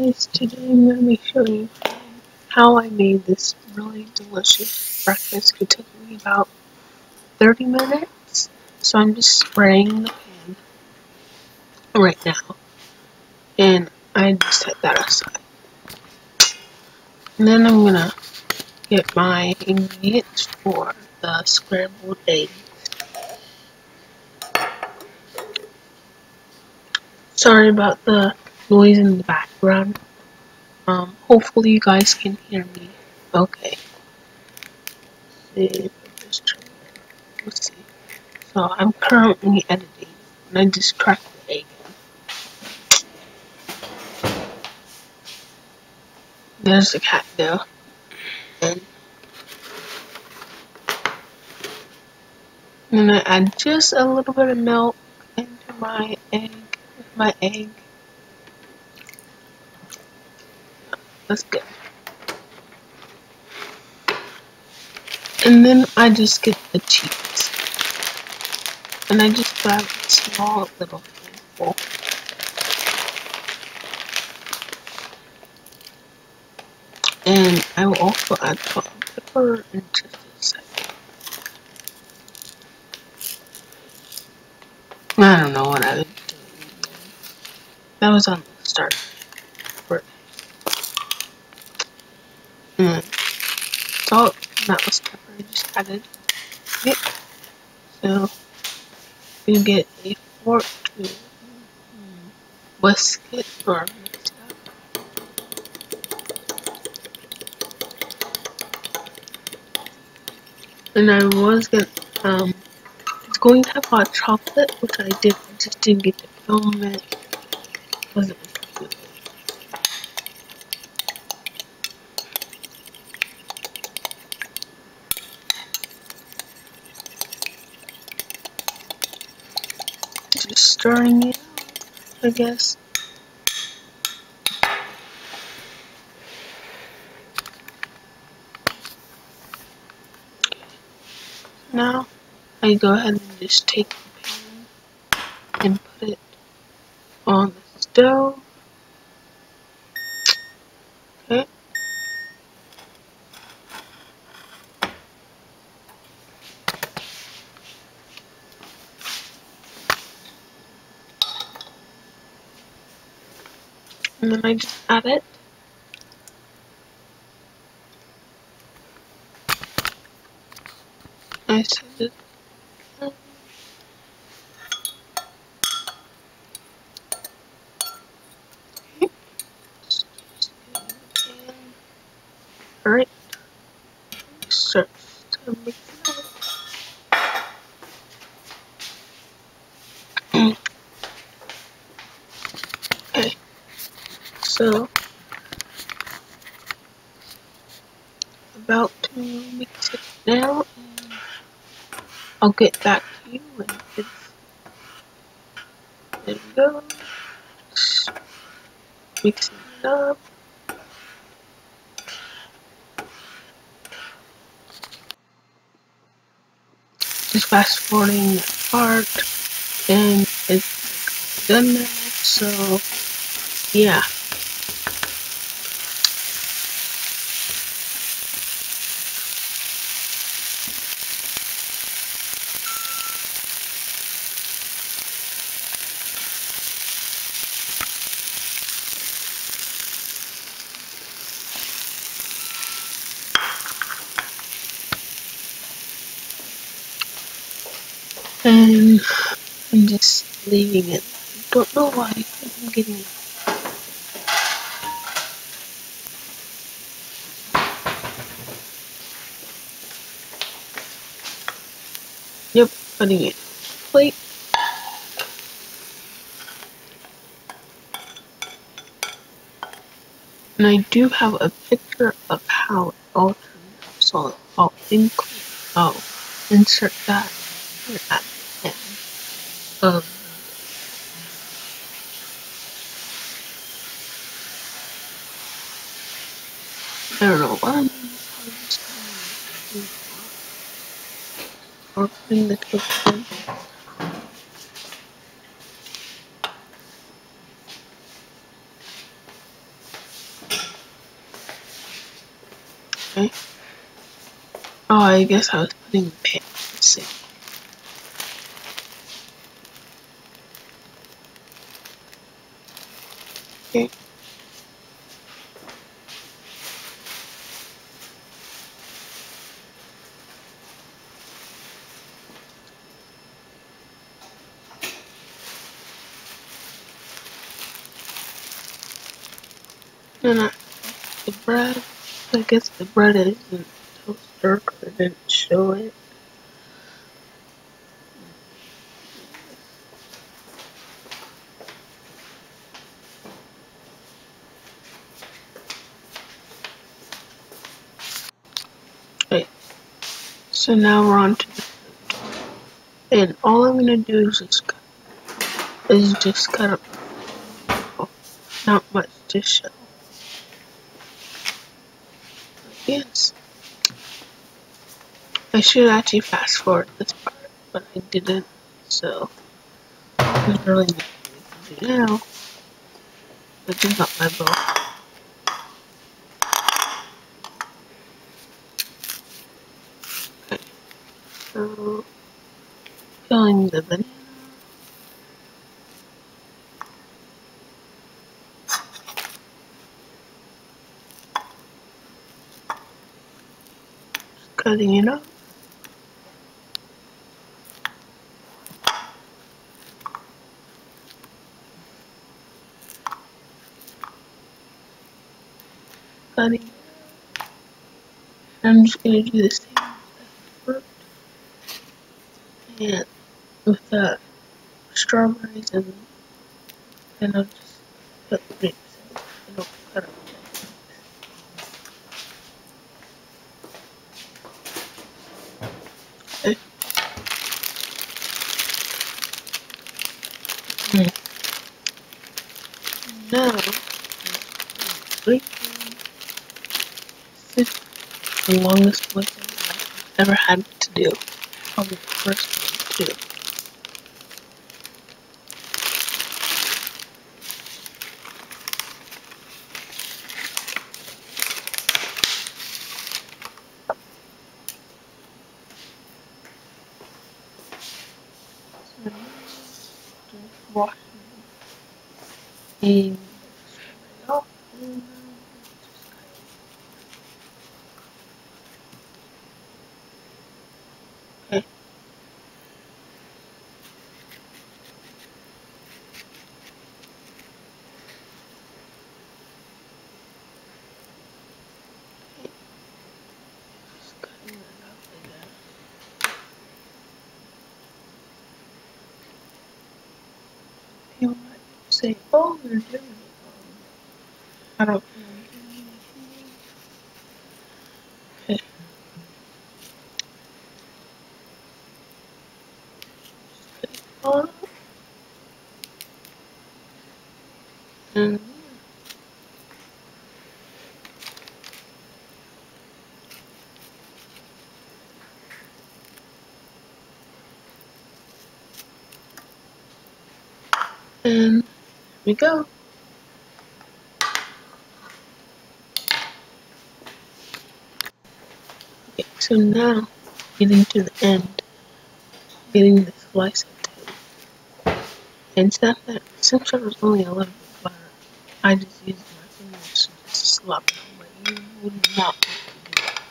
guys, today I'm going to be showing you how I made this really delicious breakfast. It took me about 30 minutes, so I'm just spraying the pan right now, and I just set that aside. And then I'm going to get my ingredients for the scrambled egg. Sorry about the noise in the background. Hopefully you guys can hear me okay. Let's see. So I'm currently editing, and I just cracked the egg. There's the cat there, and then I add just a little bit of milk into my egg. That's good. And then I just get the cheese, and I just grab a small little handful. And I will also add salt and pepper in just a second. I don't know what I was doing. That was on the start. And salt, that was pepper I just added. Yep. So you get a fork to whisk it or mix it up. And I was it's going to have hot chocolate, which I just didn't get to film it because it was too late. Just stirring it out, I guess. Now I go ahead and just take the pan and put it on the stove. Okay. And then I just add it. I set it. Okay. Alright. Start to mix it up. Okay. So about to mix it now, and I'll get back to you when it's there. We go. Mixing it up. Just fast forwarding that part, and it's done now. So yeah. And I'm just leaving it. I don't know why I'm getting it. Yep, putting it on the plate. And I do have a picture of how it all turned out, so I'll insert that here at the end of I don't know what I'm or putting the toast in. I guess I was putting the pan in the sink. Okay. And the bread, I guess the bread isn't toaster because I didn't show it. Okay, so now we're on to the food. And all I'm gonna do is just cut up. Not much to show. Yes. I should actually fast forward this part, but I didn't, so there's really nothing we can do now. Which is not my bowl. Okay, so filling the banana. Just cutting it up. Cutting it up. I'm just gonna do the same with the fruit and with the strawberries, and then I'll just put grapes in. I don't cut up the okay. Now, this is the longest voice I've ever had to do. Probably the first one too. So now, just washing and strawberry off, and just okay. Just cutting that up again. You might say, oh, you're doing it wrong. I don't feel like doing anything. Okay. Cut it all up. And here we go. Okay, so now, getting to the end, getting the slice of toast. And since there was only a little bit of butter, I just used my fingers to just slap it on, but you would not want to do that.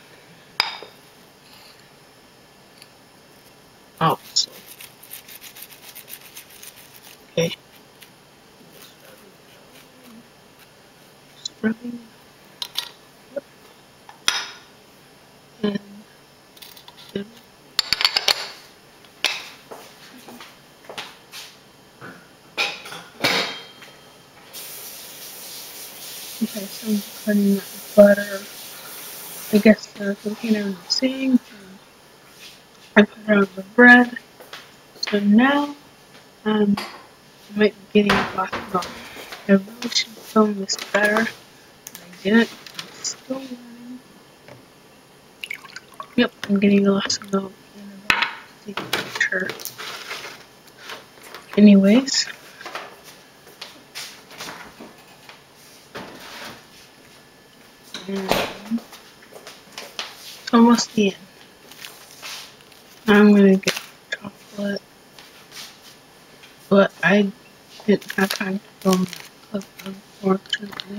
Obviously. Okay. Just rubbing it and then okay, so I'm putting butter, I guess the container in the sink, and I put it on the bread. So now, I might be getting a glass of milk. I really should film this better, but I didn't. I'm still learning. Yep, I'm getting a glass of milk in about a picture. Anyways, and it's almost the end. but I didn't have time to film that clip, unfortunately.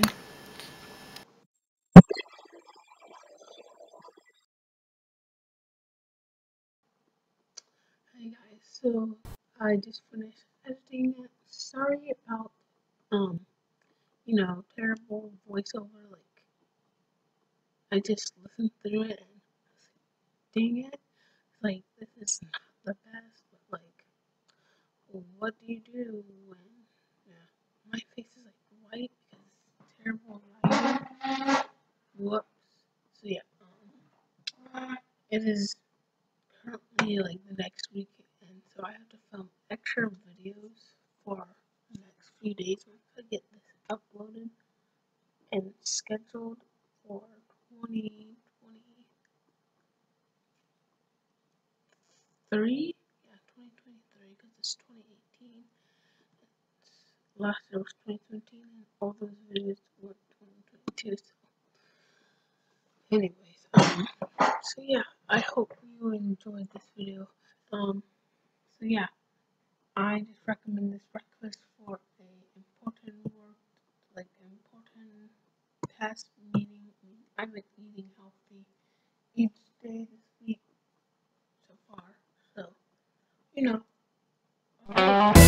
Hey guys, so I just finished editing it. Sorry about terrible voiceover. Like I just listened through it and dang it, like this is not the best. But like, what do you do when yeah, my face is like white because it's terrible lighting? Whoops. So yeah, it is currently like the next week, and so I have to film extra videos for the next few days once I get this uploaded and scheduled for 2023. Yeah, 2023 because it's 2018. Last year was 2017, and all those videos were 2022. So, anyways, so yeah, I hope you enjoyed this video. So yeah. I just recommend this breakfast for a important work, like important task, meaning I've been eating healthy each day this week so far. So, you know,